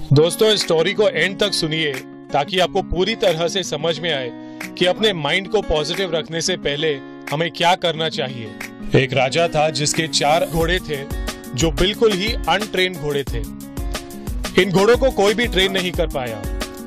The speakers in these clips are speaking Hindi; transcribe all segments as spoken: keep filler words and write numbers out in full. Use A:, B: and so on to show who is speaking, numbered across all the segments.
A: दोस्तों, इस स्टोरी को एंड तक सुनिए ताकि आपको पूरी तरह से समझ में आए कि अपने माइंड को पॉजिटिव रखने से पहले हमें क्या करना चाहिए। एक राजा था जिसके चार घोड़े थे जो बिल्कुल ही अनट्रेन्ड घोड़े थे। इन घोड़ों को कोई भी ट्रेन नहीं कर पाया।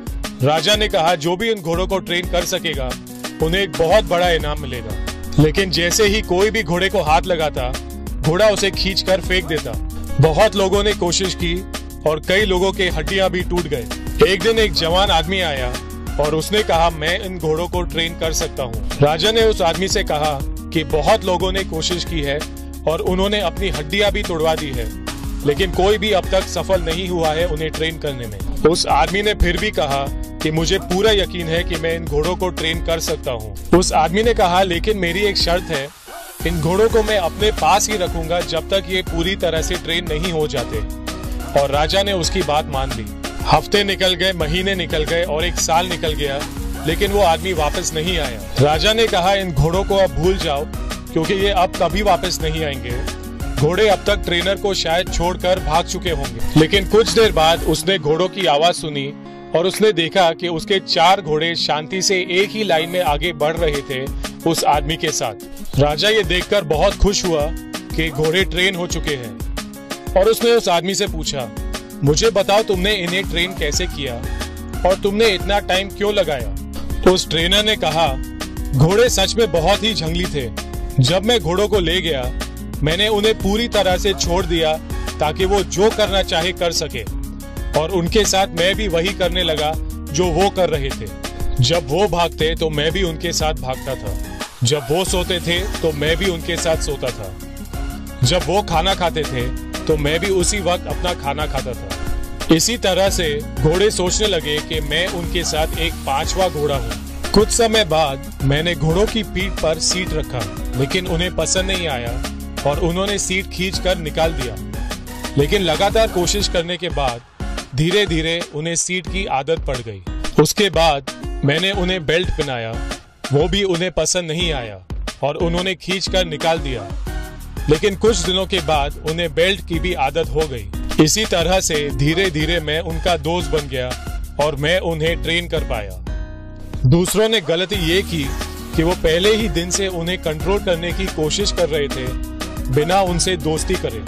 A: राजा ने कहा जो भी इन घोड़ों को ट्रेन कर सकेगा उन्हें एक बहुत बड़ा इनाम मिलेगा। लेकिन जैसे ही कोई भी घोड़े को हाथ लगाता, घोड़ा उसे खींचकर फेंक देता। बहुत लोगों ने कोशिश की और कई लोगों के हड्डियां भी टूट गए। एक दिन एक जवान आदमी आया और उसने कहा मैं इन घोड़ों को ट्रेन कर सकता हूँ। राजा ने उस आदमी से कहा कि बहुत लोगों ने कोशिश की है और उन्होंने अपनी हड्डियां भी तोड़वा दी है, लेकिन कोई भी अब तक सफल नहीं हुआ है उन्हें ट्रेन करने में। उस आदमी ने फिर भी कहा कि मुझे पूरा यकीन है कि मैं इन घोड़ों को ट्रेन कर सकता हूँ। उस आदमी ने कहा लेकिन मेरी एक शर्त है, इन घोड़ों को मैं अपने पास ही रखूंगा जब तक ये पूरी तरह से ट्रेन नहीं हो जाते। और राजा ने उसकी बात मान ली। हफ्ते निकल गए, महीने निकल गए और एक साल निकल गया, लेकिन वो आदमी वापस नहीं आया। राजा ने कहा इन घोड़ों को अब भूल जाओ क्योंकि ये अब कभी वापस नहीं आएंगे। घोड़े अब तक ट्रेनर को शायद छोड़कर भाग चुके होंगे। लेकिन कुछ देर बाद उसने घोड़ों की आवाज सुनी और उसने देखा कि उसके चार घोड़े शांति से एक ही लाइन में आगे बढ़ रहे थे उस आदमी के साथ। राजा ये देखकर बहुत खुश हुआ कि घोड़े ट्रेन हो चुके हैं और उसने उस आदमी से पूछा, मुझे बताओ तुमने इन्हें ट्रेन कैसे किया और तुमने इतना टाइम क्यों लगाया। उस ट्रेनर ने कहा, घोड़े सच में बहुत ही जंगली थे। जब मैं घोड़ों को ले गया मैंने उन्हें पूरी तरह से छोड़ दिया ताकि वो जो करना चाहे कर सके, और उनके साथ मैं भी वही करने लगा जो वो कर रहे थे। जब वो भागते तो मैं भी उनके साथ भागता था, जब वो सोते थे तो मैं भी उनके साथ सोता था, जब वो खाना खाते थे तो मैं भी उसी वक्त अपना खाना खाता था। इसी तरह से घोड़े सोचने लगे कि मैं उनके साथ एक पांचवा घोड़ा हूँ। कुछ समय बाद मैंने घोड़ों की पीठ पर सीट रखा, लेकिन उन्हें पसंद नहीं आया और उन्होंने सीट खींचकर निकाल दिया। लेकिन लगातार कोशिश करने के बाद धीरे धीरे उन्हें सीट की आदत पड़ गई। उसके बाद मैंने उन्हें बेल्ट पहनाया, वो भी उन्हें पसंद नहीं आया और उन्होंने खींचकर निकाल दिया। लेकिन कुछ दिनों के बाद उन्हें बेल्ट की भी आदत हो गई। इसी तरह से धीरे धीरे मैं उनका दोस्त बन गया और मैं उन्हें ट्रेन कर पाया। दूसरों ने गलती ये की कि वो पहले ही दिन से उन्हें कंट्रोल करने की कोशिश कर रहे थे बिना उनसे दोस्ती करे।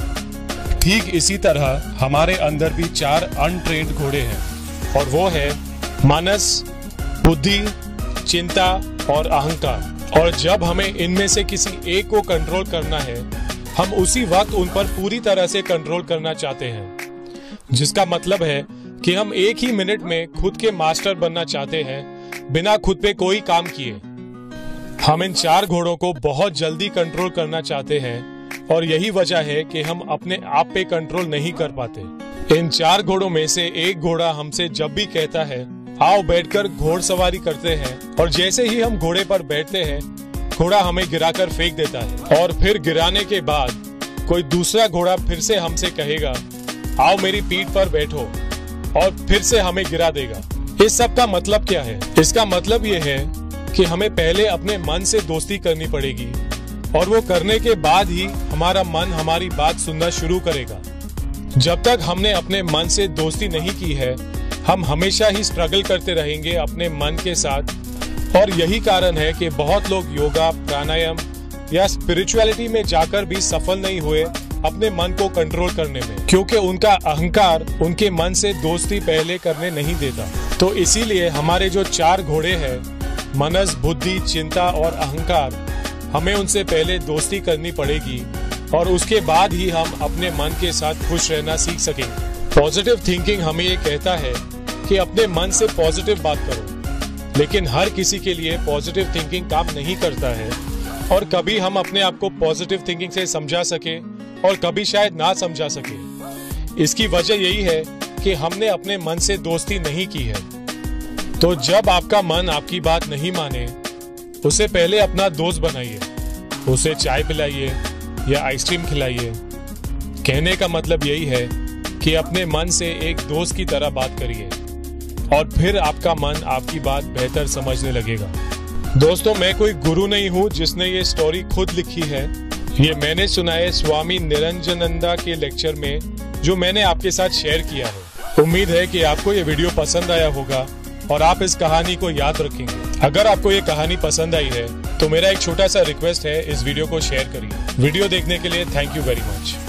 A: ठीक इसी तरह हमारे अंदर भी चार अनट्रेन्ड घोड़े हैं और वो है मनस, बुद्धि, चिंता और अहंकार। और जब हमें इनमें से किसी एक को कंट्रोल करना है, हम उसी वक्त उन पर पूरी तरह से कंट्रोल करना चाहते हैं, जिसका मतलब है कि हम एक ही मिनट में खुद के मास्टर बनना चाहते हैं बिना खुद पे कोई काम किए। हम इन चार घोड़ों को बहुत जल्दी कंट्रोल करना चाहते हैं और यही वजह है कि हम अपने आप पे कंट्रोल नहीं कर पाते। इन चार घोड़ों में से एक घोड़ा हमसे जब भी कहता है आओ बैठकर घोड़सवारी करते हैं, और जैसे ही हम घोड़े पर बैठते हैं घोड़ा हमें गिराकर फेंक देता है। और फिर गिराने के बाद कोई दूसरा घोड़ा फिर से हमसे कहेगा आओ मेरी पीठ पर बैठो, और फिर से हमें गिरा देगा। इस सब का मतलब क्या है? इसका मतलब ये है कि हमें पहले अपने मन से दोस्ती करनी पड़ेगी और वो करने के बाद ही हमारा मन हमारी बात सुनना शुरू करेगा। जब तक हमने अपने मन से दोस्ती नहीं की है, हम हमेशा ही स्ट्रगल करते रहेंगे अपने मन के साथ। और यही कारण है कि बहुत लोग योगा, प्राणायाम या स्पिरिचुअलिटी में जाकर भी सफल नहीं हुए अपने मन को कंट्रोल करने में, क्योंकि उनका अहंकार उनके मन से दोस्ती पहले करने नहीं देता। तो इसीलिए हमारे जो चार घोड़े हैं, मनस, बुद्धि, चिंता और अहंकार, हमें उनसे पहले दोस्ती करनी पड़ेगी और उसके बाद ही हम अपने मन के साथ खुश रहना सीख सकेंगे। पॉजिटिव थिंकिंग हमें ये कहता है कि अपने मन से पॉजिटिव बात करो, लेकिन हर किसी के लिए पॉजिटिव थिंकिंग काम नहीं करता है और कभी हम अपने आप को पॉजिटिव थिंकिंग से समझा सके और कभी शायद ना समझा सके। इसकी वजह यही है कि हमने अपने मन से दोस्ती नहीं की है। तो जब आपका मन आपकी बात नहीं माने, उसे पहले अपना दोस्त बनाइए, उसे चाय पिलाइए या आइसक्रीम खिलाइए। कहने का मतलब यही है कि अपने मन से एक दोस्त की तरह बात करिए और फिर आपका मन आपकी बात बेहतर समझने लगेगा। दोस्तों, मैं कोई गुरु नहीं हूँ जिसने ये स्टोरी खुद लिखी है। ये मैंने सुना है स्वामी निरंजनंदा के लेक्चर में, जो मैंने आपके साथ शेयर किया है। उम्मीद है कि आपको ये वीडियो पसंद आया होगा और आप इस कहानी को याद रखेंगे। अगर आपको ये कहानी पसंद आई है तो मेरा एक छोटा सा रिक्वेस्ट है, इस वीडियो को शेयर करिए। वीडियो देखने के लिए थैंक यू वेरी मच।